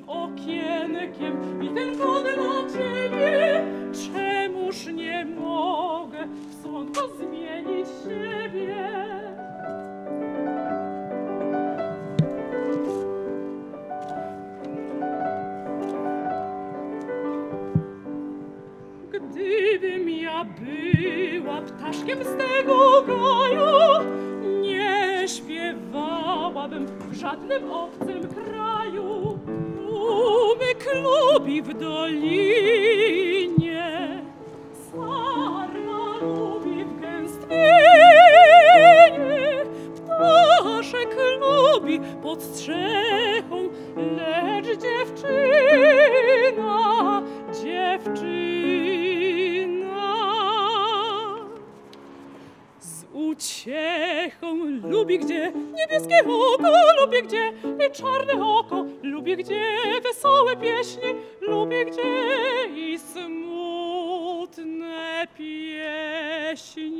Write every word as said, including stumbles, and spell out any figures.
okienkiem i tylko dla ciebie. Czemuż nie mogę w słonko zmienić siebie? Gdybym ja była ptaszkiem z tego gaju, nie śpiewałabym w żadnym obcym kraju. Umyk lubi w dolinie, sarna lubi w gęstwinie, ptaszek lubi pod strzechą, lecz dziewczyna, dziewczyna z uciechą lubi gdzie niebieskie oko, lubi gdzie i czarne oko, lubi gdzie wesołe pieśni, lubi gdzie i smutne pieśni.